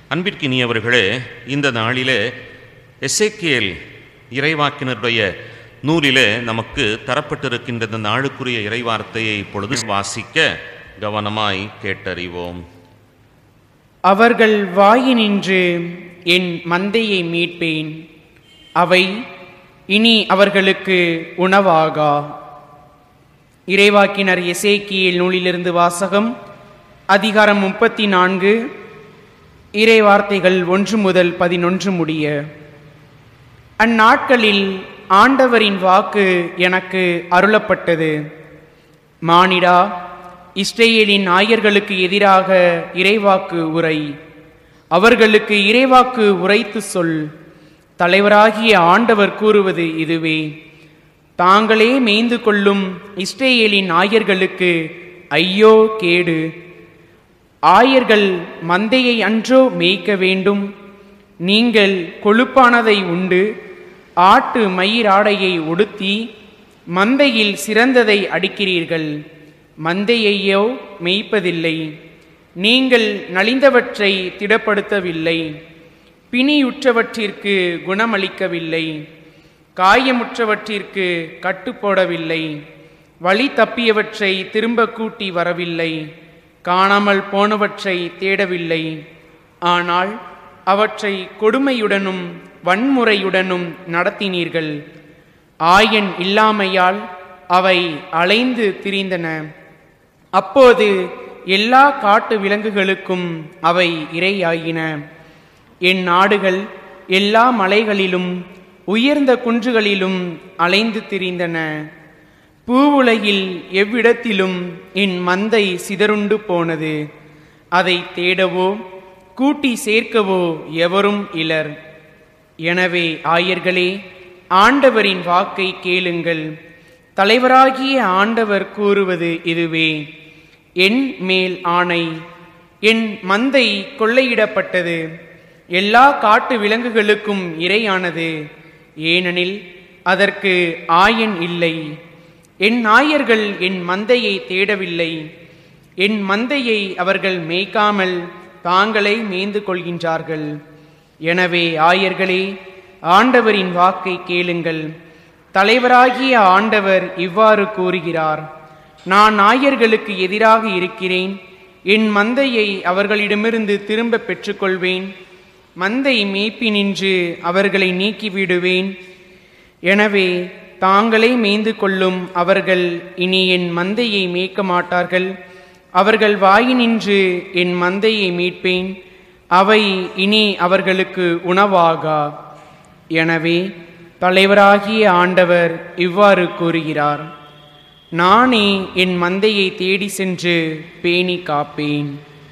அன்பிற்கினியவர்களே, இந்த நாளிலே எசேக்கியேல் இறைவாக்கினருடைய நூலிலே நமக்கு தரப்பட்டிருக்கின்ற இந்த நாளுக்குரிய இறைவார்த்தையை இப்பொழுது வாசிக்க கவனமாய் கேட்டறிவோம். அவர்கள் வாயினின்று என் மந்தையை மீட்பேன், அவை இனி அவர்களுக்கு உணவாகா. இறைவாக்கினர் எசேக்கியேல் நூலிலிருந்து வாசகம். அதிகாரம் 34, இறைவார்த்தைகள் 1 முதல் 11 முடிய. அந்நாட்களில் ஆண்டவரின் வாக்கு எனக்கு அருளப்பட்டது. மானிடா, இஸ்ரேலின் ஆயர்களுக்கு எதிராக இறைவாக்கு உரை. அவர்களுக்கு இறைவாக்கு உரைத்து சொல். தலைவராகிய ஆண்டவர் கூறுவது இதுவே: தாங்களே மேய்ந்து கொள்ளும் இஸ்ரேலின் ஆயர்களுக்கு ஐயோ கேடு! ஆயர்கள் மந்தையை அன்றோ மேய்க்க வேண்டும்? நீங்கள் கொழுப்பானதை உண்டு ஆட்டு மயிராடையை உடுத்தி மந்தையில் சிறந்ததை அடிக்கிறீர்கள், மந்தையையோ மேய்ப்பதில்லை. நீங்கள் நலிந்தவற்றை திடப்படுத்தவில்லை, பிணியுற்றவற்றிற்கு குணமளிக்கவில்லை, காயமுற்றவற்றிற்கு கட்டுப்போடவில்லை, வழி தப்பியவற்றை திரும்ப கூட்டி வரவில்லை, காணாமல் போனவற்றை தேடவில்லை. ஆனால் அவற்றை கொடுமையுடனும் வன்முறையுடனும் நடத்தினீர்கள். ஆயன் இல்லாமையால் அவை அலைந்து திரிந்தன. அப்போது எல்லா காட்டு விலங்குகளுக்கும் அவை இரையாயின. என் நாடுகள் எல்லா மலைகளிலும் உயர்ந்த குன்றுகளிலும் அலைந்து திரிந்தன. பூவுலகில் எவ்விடத்திலும் என் மந்தை சிதறுண்டு போனது. அதை தேடவோ கூட்டி சேர்க்கவோ எவரும் இலர். எனவே ஆயர்களே, ஆண்டவரின் வாக்கை கேளுங்கள். தலைவராகிய ஆண்டவர் கூறுவது இதுவே: என் மேல் ஆணை, என் மந்தை கொள்ளையிடப்பட்டது, எல்லா காட்டு விலங்குகளுக்கும் இரையானது. ஏனெனில் அதற்கு ஆயன் இல்லை. என் ஆயர்கள் என் மந்தையை தேடவில்லை. என் மந்தையை அவர்கள் மேய்க்காமல் தாங்களே மேய்ந்து கொள்கின்றார்கள். எனவே ஆயர்களே, ஆண்டவரின் வாக்கை கேளுங்கள். தலைவராகிய ஆண்டவர் இவ்வாறு கூறுகிறார்: நான் ஆயர்களுக்கு எதிராக இருக்கிறேன். என் மந்தையை அவர்களிடமிருந்து திரும்ப பெற்றுக்கொள்வேன். மந்தை மேய்ப்பினின்று அவர்களை நீக்கிவிடுவேன். எனவே தாங்களே மேய்ந்து கொள்ளும் அவர்கள் இனி என் மந்தையை மேய்க்க மாட்டார்கள். அவர்கள் வாயினின்று என் மந்தையை மீட்பேன், அவை இனி அவர்களுக்கு உணவாகா. எனவே தலைவராகிய ஆண்டவர் இவ்வாறு கூறுகிறார்: நானே என் மந்தையை தேடி சென்று பேணி காப்பேன்.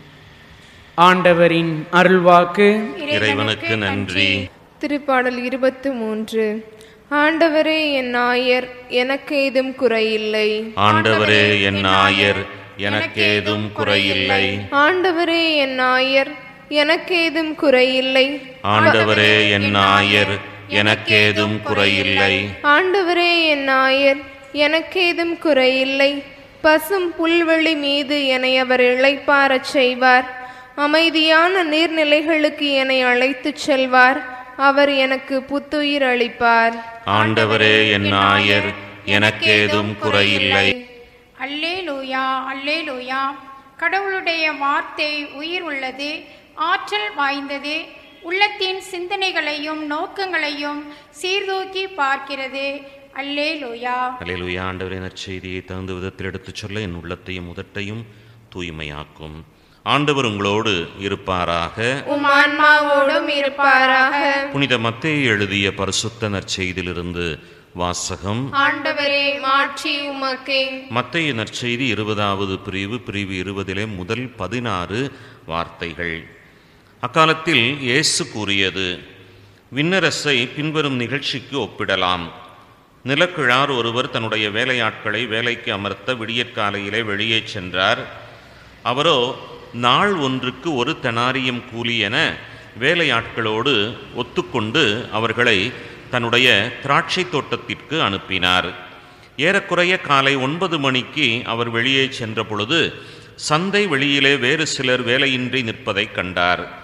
ஆண்டவரின் அருள்வாக்கு. இறைவனுக்கு நன்றி. திருப்பாடல் 23. ஆண்டவரே என் ஆயர், எனக்கு ஏதும் குறையில்லை. ஆண்டவரே என் ஆயர், எனக்கேதும் குறையில்லை. ஆண்டவரே என் ஆயர், எனக்கேதும் குறையில்லை. ஆண்டவரே என் ஆயர், எனக்கேதும் குறையில்லை. ஆண்டவரே என் ஆயர், எனக்கேதும் குறையில்லை. பசும் புல்வெளி மீது என்னை அவர் இளைப்பாரச் செய்வார். அமைதியான நீர்நிலைகளுக்கு என்னை அழைத்துச் செல்வார். அவர் எனக்கு புத்துயிர் அளிப்பார். ஆண்டவரே என் ஆயர், எனக்கேதும் குறையில்லை. அல்லேலூயா, அல்லேலூயா. கடவுளுடைய வார்த்தை உயிர் உள்ளது, ஆற்றல் வாய்ந்தது, உள்ளத்தின் சிந்தனைகளையும் நோக்கங்களையும் சீர்தூக்கி பார்க்கிறது. அல்லேலூயா. அல்லேலூயா. ஆண்டவரின் நற்செய்தியை தகுந்த விதத்தில் எடுத்துச் சொல்ல என் உள்ளத்தையும் உதட்டையும் தூய்மையாக்கும். ஆண்டவர் உங்களோடு இருப்பாராக, உம் ஆன்மாவோடும் இருப்பாராக. புனித மத்தேயு எழுதிய பரிசுத்த நற்செய்தியிலிருந்து வாசகம். ஆண்டவரே, மாட்சி உமக்கே. மத்தேயு நற்செய்தி 20வது பிரிவு 20 முதல் 16 வார்த்தைகள். அக்காலத்தில் இயேசு கூறியது: விண்ணரசை பின்வரும் நிகழ்ச்சிக்கு ஒப்பிடலாம். நிலக்கிழார் ஒருவர் தன்னுடைய வேலையாட்களை வேலைக்கு அமர்த்த விடியற்காலையிலே வெளியே சென்றார். அவரோ நாள் ஒன்றுக்கு 1 தெனாரியம் கூலி என வேலையாட்களோடு ஒத்துக்கொண்டு அவர்களை தன்னுடைய திராட்சை தோட்டத்திற்கு அனுப்பினார். ஏறக்குறைய காலை 9 மணிக்கு அவர் வெளியே சென்ற பொழுது சந்தை வெளியிலே வேறு சிலர் வேலையின்றி நிற்பதை கண்டார்.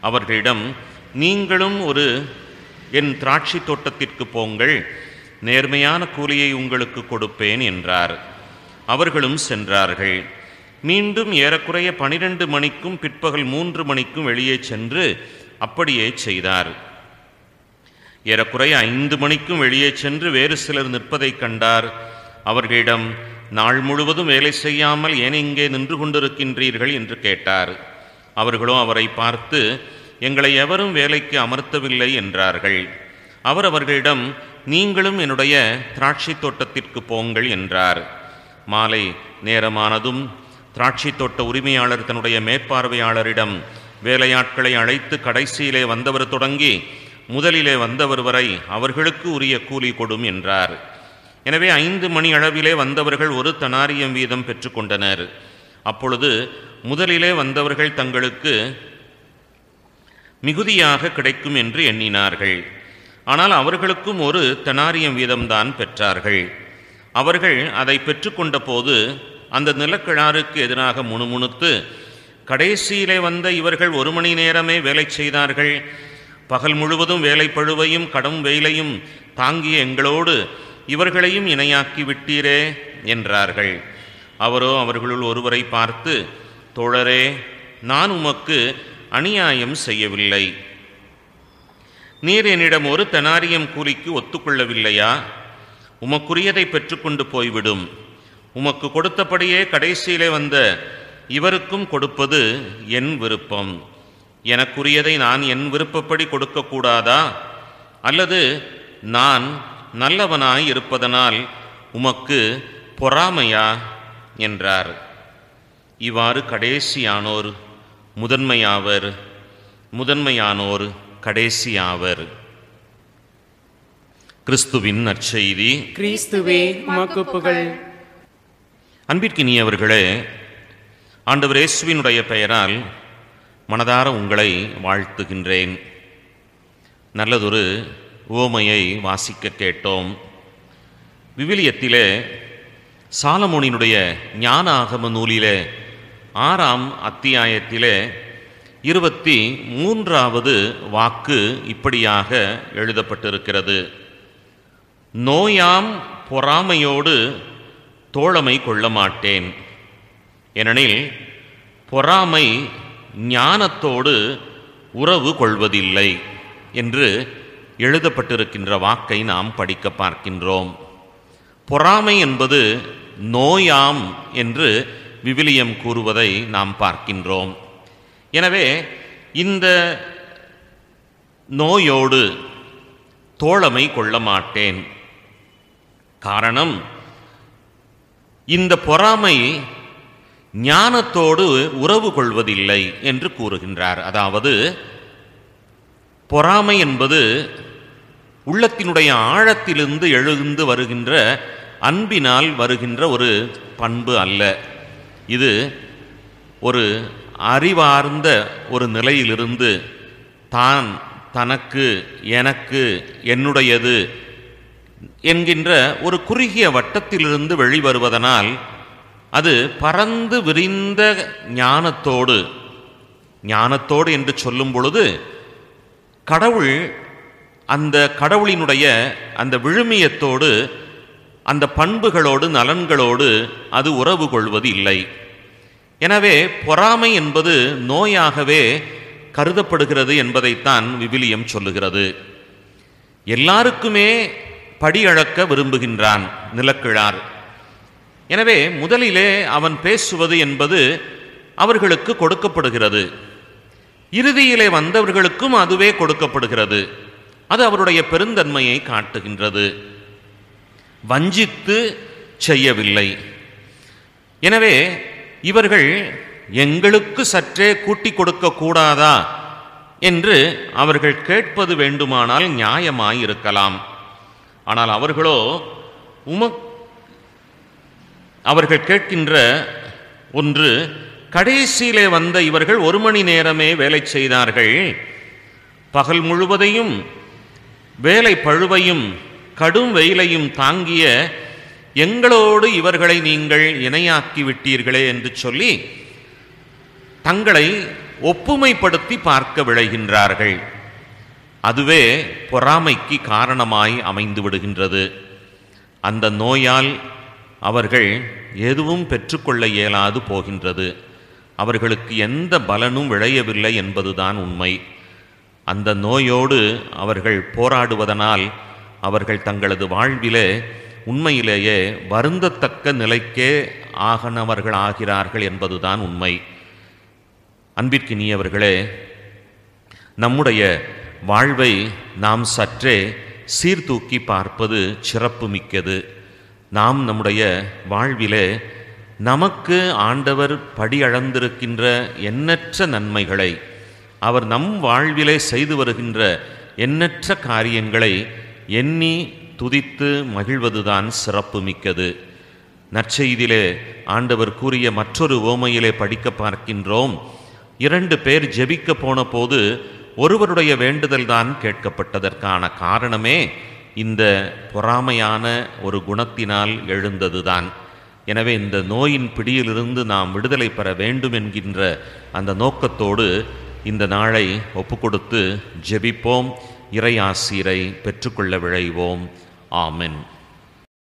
அவர்களிடம், நீங்களும் என் திராட்சை தோட்டத்திற்கு போங்கள், நேர்மையான கூலியை உங்களுக்கு கொடுப்பேன் என்றார். அவர்களும் சென்றார்கள். மீண்டும் ஏறக்குறைய 12 மணிக்கும் பிற்பகல் 3 மணிக்கும் வெளியே சென்று அப்படியே செய்தார். ஏறக்குறைய 5 மணிக்கும் வெளியே சென்று வேறு சிலர் நிற்பதைக் கண்டார். அவர்களிடம், நாள் முழுவதும் வேலை செய்யாமல் ஏன் இங்கே நின்று கொண்டிருக்கின்றீர்கள் என்று கேட்டார். அவர்களோ அவரை பார்த்து, எங்களை எவரும் வேலைக்கு அமர்த்தவில்லை என்றார்கள். அவர் அவர்களிடம், நீங்களும் என்னுடைய திராட்சை தோட்டத்திற்கு போங்கள் என்றார். மாலை நேரமானதும் திராட்சை தோட்ட உரிமையாளர் தன்னுடைய மேற்பார்வையாளரிடம் வேலையாட்களை அழைத்து, கடைசியிலே வந்தவர் தொடங்கி முதலிலே வந்தவர் வரை அவர்களுக்கு உரிய கூலி கொடும் என்றார். எனவே 5 மணி அளவிலே வந்தவர்கள் 1 தெனாரியம் வீதம் பெற்றுக்கொண்டனர். அப்பொழுது முதலிலே வந்தவர்கள் தங்களுக்கு மிகுதியாக கிடைக்கும் என்று எண்ணினார்கள். ஆனால் அவர்களுக்கும் 1 தெனாரியம் வீதம்தான் பெற்றார்கள். அவர்கள் அதை பெற்றுக்கொண்ட போது அந்த நிலக்கிழாருக்கு எதிராக முணுமுணுத்து, கடைசியிலே வந்த இவர்கள் 1 மணி நேரமே வேலை செய்தார்கள், பகல் முழுவதும் வேலை பழுவையும் கடும் வெயிலையும் தாங்கிய எங்களோடு இவர்களையும் இணையாக்கி விட்டீரே என்றார்கள். அவரோ அவர்களுள் ஒருவரை பார்த்து, தோழரே, நான் உமக்கு அநியாயம் செய்யவில்லை. நீர் என்னிடம் 1 தெனாரியம் கூலிக்கு ஒத்துக்கொள்ளவில்லையா? உமக்குரியதை பெற்றுக்கொண்டு போய்விடும். உமக்கு கொடுத்தபடியே கடைசியிலே வந்த இவருக்கும் கொடுப்பது என் விருப்பம். எனக்குரியதை நான் என் விருப்பப்படி கொடுக்கக்கூடாதா? அல்லது நான் நல்லவனாய் இருப்பதனால் உமக்கு பொறாமையா என்றார். இவ்வாறு கடைசியானோர் முதன்மையாவர், முதன்மையானோர் கடைசியாவர். கிறிஸ்துவின் நற்செய்தி. கிறிஸ்துவே உமக்கு புகழ். அன்பிற்கினியவர்களே, ஆண்டவர் இயேசுவினுடைய பெயரால் மனதார உங்களை வாழ்த்துகின்றேன். நல்லதொரு உவமையை வாசிக்க கேட்டோம். விவிலியத்திலே சாலமோனினுடைய ஞான ஆகம நூலிலே 6ஆம் அத்தியாயத்திலே 23வது வாக்கு இப்படியாக எழுதப்பட்டிருக்கிறது: நோயாம் பொறாமையோடு தோழமை கொள்ள மாட்டேன், ஏனெனில் பொறாமை ஞானத்தோடு உறவு கொள்வதில்லை என்று எழுதப்பட்டிருக்கின்ற வாக்கை நாம் படிக்க பார்க்கின்றோம். பொறாமை என்பது நோயாம் என்று விவிலியம் கூறுவதை நாம் பார்க்கின்றோம். எனவே இந்த நோயோடு தோழமை கொள்ள மாட்டேன். காரணம், இந்த பொறாமை ஞானத்தோடு உறவு கொள்வதில்லை என்று கூறுகின்றார். அதாவது பொறாமை என்பது உள்ளத்தினுடைய ஆழத்திலிருந்து எழுந்து வருகின்ற அன்பினால் வருகின்ற ஒரு பண்பு அல்ல. இது ஒரு அறிவார்ந்த ஒரு நிலையிலிருந்து தான், தனக்கு, எனக்கு, என்னுடையது என்கின்ற ஒரு குறுகிய வட்டத்திலிருந்து வெளிவருவதனால் அது பரந்து விரிந்த ஞானத்தோடு என்று சொல்லும் பொழுது கடவுள், அந்த கடவுளினுடைய அந்த விழுமியத்தோடு, அந்த பண்புகளோடு, நலன்களோடு அது உறவு கொள்வது இல்லை. எனவே பொறாமை என்பது நோயாகவே கருதப்படுகிறது என்பதைத்தான் விவிலியம் சொல்லுகிறது. எல்லாருக்குமே படியளக்க விரும்புகின்றான் நிலக்கிழார். எனவே முதலிலே அவன் பேசுவது என்பது அவர்களுக்கு கொடுக்கப்படுகிறது, இறுதியிலே வந்தவர்களுக்கும் அதுவே கொடுக்கப்படுகிறது. அது அவருடைய பெருந்தன்மையை காட்டுகின்றது. வஞ்சித்து செய்யவில்லை. எனவே இவர்கள் எங்களுக்கு சற்றே கூட்டி கொடுக்க கூடாதா என்று அவர்கள் கேட்பது வேண்டுமானால் நியாயமாயிருக்கலாம். ஆனால் அவர்களோ அவர்கள் கேட்கின்ற ஒன்று, கடைசியிலே வந்த இவர்கள் 1 மணி நேரமே வேலை செய்தார்கள், பகல் முழுவதையும் வேலை பழுவையும் கடும் வெயிலையும் தாங்கிய எங்களோடு இவர்களை நீங்கள் இணையாக்கி விட்டீர்களே என்று சொல்லி தங்களை ஒப்புமைப்படுத்தி பார்க்க விழைகின்றார்கள். அதுவே பொறாமைக்கு காரணமாய் அமைந்து விடுகின்றது. அந்த நோயால் அவர்கள் எதுவும் பெற்றுக்கொள்ள இயலாது போகின்றது. அவர்களுக்கு எந்த பலனும் விளையவில்லை என்பதுதான் உண்மை. அந்த நோயோடு அவர்கள் போராடுவதனால் அவர்கள் தங்களது வாழ்விலே உண்மையிலேயே வருந்தத்தக்க நிலைக்கே ஆகனவர்கள் ஆகிறார்கள் என்பதுதான் உண்மை. அன்பிற்கினியவர்களே, நம்முடைய வாழ்வை நாம் சற்றே சீர்தூக்கி பார்ப்பது சிறப்பு மிக்கது. நாம் நம்முடைய வாழ்விலே நமக்கு ஆண்டவர் படியளந்திருக்கின்ற எண்ணற்ற நன்மைகளை, அவர் நம் வாழ்விலே செய்து வருகின்ற எண்ணற்ற காரியங்களை எண்ணி துதித்து மகிழ்வதுதான் சிறப்பு மிக்கது. நற்செய்தியிலே ஆண்டவர் கூறிய மற்றொரு உவமையிலே படிக்க பார்க்கின்றோம். 2 பேர் ஜெபிக்க போன போது ஒருவருடைய வேண்டுதல் தான் கேட்கப்பட்டதற்கான காரணமே இந்த பொறாமையான ஒரு குணத்தினால் எழுந்ததுதான். எனவே இந்த நோயின் பிடியிலிருந்து நாம் விடுதலை பெற வேண்டும் என்கின்ற அந்த நோக்கத்தோடு இந்த நாளை ஒப்புக்கொடுத்து ஜெபிப்போம். இறை ஆசீரை பெற்றுக்கொள்ள விழைவோம். ஆமென்.